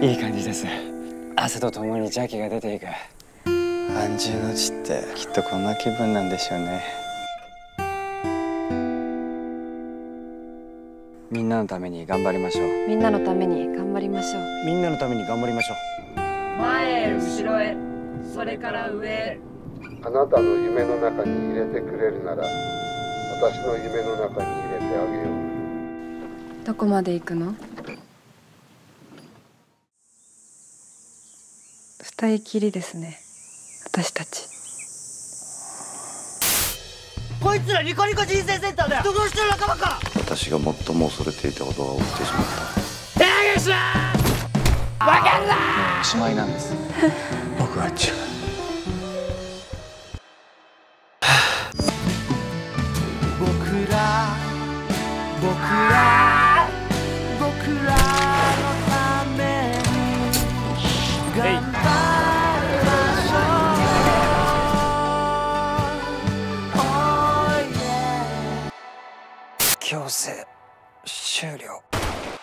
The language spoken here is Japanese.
いい感じです。汗とともに邪気が出ていく。 安住の地ってきっとこんな気分なんでしょうね。 みんなのために頑張りましょう。 みんなのために頑張りましょう。 みんなのために頑張りましょう。 前へ後ろへ、それから上へ。 あなたの夢の中に入れてくれるなら、私の夢の中に入れてあげよう。 どこまで行くの？二人きりですね、私たち。 こいつらニコニコ人生センターだよ。人殺しの仲間か。 私が最も恐れていたことが起きてしまった。 手上げしろ。わかるな。 おしまいなんです。 僕は違う。 僕らのために頑張りましょう。 強制終了。